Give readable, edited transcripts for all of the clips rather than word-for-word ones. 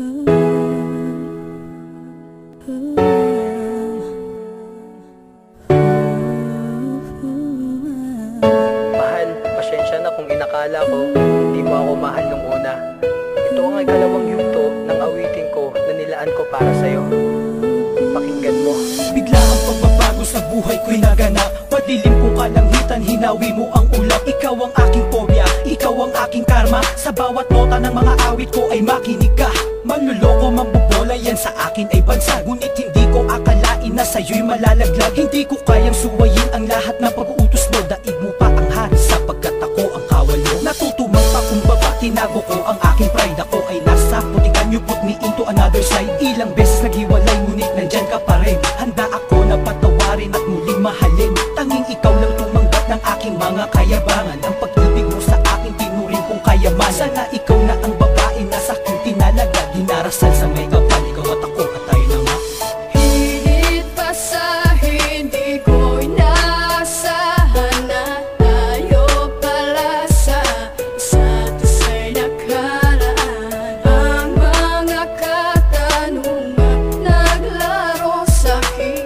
Mahal, pasensya na kung inakala ko hindi mo ako mahal nung una. Ito ang ikalawang yugto ng awitin ko na nilaan ko para sa'yo. Pakinggan mo. Bigla ang pagbabago sa buhay ko'y naganap. Padilim kong kalangitan, hinawi mo ang ulap. Ikaw ang aking pobya, ikaw ang aking karma. Sa bawat nota ng mga awit ko ay makinig ka. Manluloko, mambobola, yan sa akin ay bansag. Ngunit hindi ko akalain na sa'yo'y malalaglag. Hindi ko kayang suwayin ang lahat ng pag-uutos mo. Daig mo pa ang hari sapagkat ako ang kawal mo. Natutumang pa kumbaba, tinago ko ang aking pride. Ako ay nasa putikan, you put me into another side. Ilang beses naghiwalay, ngunit nandyan ka pa rin. Handa ako na patawarin at muling mahalin. Tanging ikaw lang tumanggap ng aking mga kayabangan. Ang pag-ibig mo sa akin tinuring kong kayamanan. Sana ikaw na ang babae na sa aking tinalagad. Dinarasal sa may kapal, ikaw at ako at tayo na nga. Higit pa sa hindi ko inaasahan na tayo pala sa isa't isa'y nakaraan. Ang mga katanungan naglaro sa'king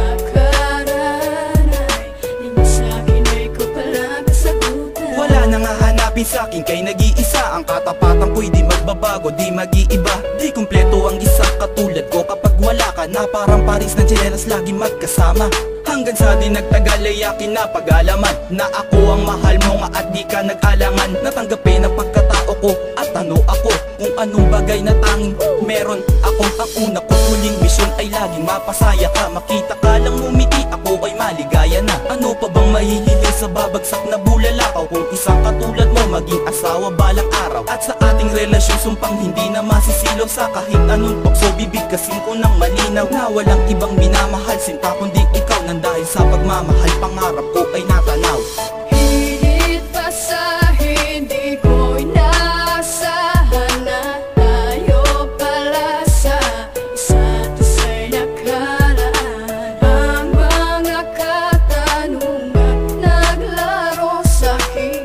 nakaraan ay di sa'kin ay ko pala kasagutan. Wala nang hahanapin sa'kin kay nag-iisa. Ang katapatan ko'y di magbabago, di mag-iiba. Di kumpleto ang isa katulad ko kapag wala ka na. Parang Paris na Jenelas lagi magkasama. Hanggang sa di nagtagal ay akin na pag-alaman na ako ang mahal mo nga at di ka nag-alangan. Natanggapin ang pagkatao ko at ano ako kung anong bagay na tanging meron ako. Ang una ko huling misyon ay laging mapasaya ka. Makita ka lang ngumiti, ako ay maligaya na. Ano pa bang mahihiling sa babagsak na bulalakaw? Kung isang katulad mo maging asawa balang araw. At sa ating relasyon sumpang hindi na masisilaw. Sa kahit anong tukso bibigkasin ko ng malinaw na walang ibang minamahal sinta kundi ikaw. Nang dahil sa pagmamahal pangarap ko ay natanaw. Higit pa sa hindi ko inaasahan na tayo pala sa isa't isa'y nakaraan. Ang mga katanungan naglaro sa'king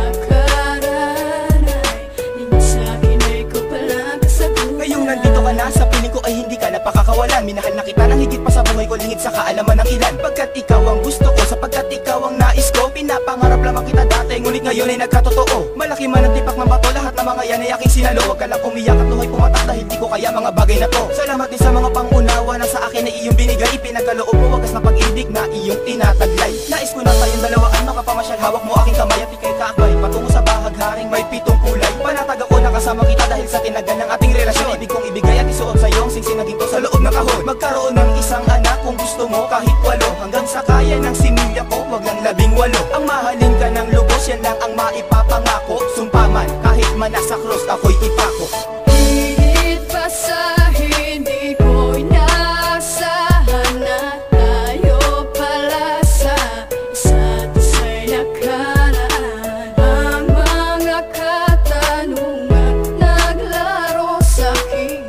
nakaraan ay di sa'kin ay ko pala kasagutan. Ngayong nandito ka na, sa piling ko ay hindi ka napakakawalan. Minahal na kita ng higit pa sa buhay ko, lingid sa kaalaman ng ilan. Pagkat ikaw ang gusto ko, sapagkat ikaw ang nais ko. Pinapangarap lamang kita dati, ngunit ngayon ay nagkatotoo. Malaki man ang tipak ng bato, lahat ng mga yan ay aking sinalo. Huwag ka lang umiyak at luhay pumatak dahil di ko kaya mga bagay na to. Salamat din sa mga pangunawa na sa akin ay iyong binigay. Pinagkaloob mo wagas na pag-ibig na iyong tinataglay. Nais ko na tayong dalawa ay makapamasyal. Hawak mo aking kamay at ikay kaakbay patungo sa bahagharing may 7 kulay. Panatag ako na kasama kita dahil sa tinagal ng ating relasyon. Ibig kong ibigay at isuot sa iyong singsing na ginto sa loob ng kahon. Magkaroon ng isang anak kung gusto mo kahit 8. Hanggang sa kaya ng similya ko, wag lang 18. Ang mahalin ka ng lubos, yan lang ang maipapangako. Sumpaman, kahit man nasa krus ako'y ipako. Higit pa sa hindi ko inaasahan na tayo pala sa isa't isa'y nakaraan. Ang mga katanungan naglaro sa'king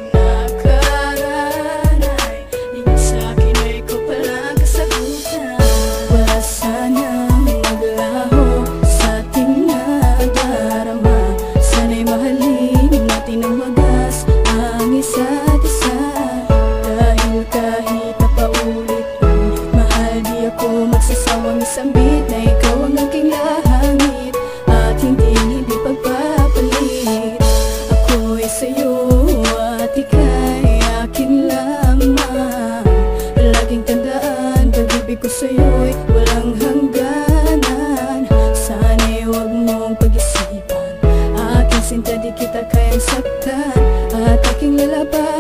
nakaraan ay di sa'kin ay ko pala kasagutan. Wala sanang maglaho sa ating nadarama. Sana'y mahalin natin ng wagas ang isa't isa. Dahil kahit napaulit-ulit, mahal di ako magsasawang isambit na ikaw ang aking langit at hindi pagpapalit. Ako'y sa'yo at ika'y akin lamang. Laging tandaan, pag-ibig ko sa'yo'y walang hangganan. Sana'y huwag mong pag-isipan, aking sinta di kita kayang saktan. At aking lalaban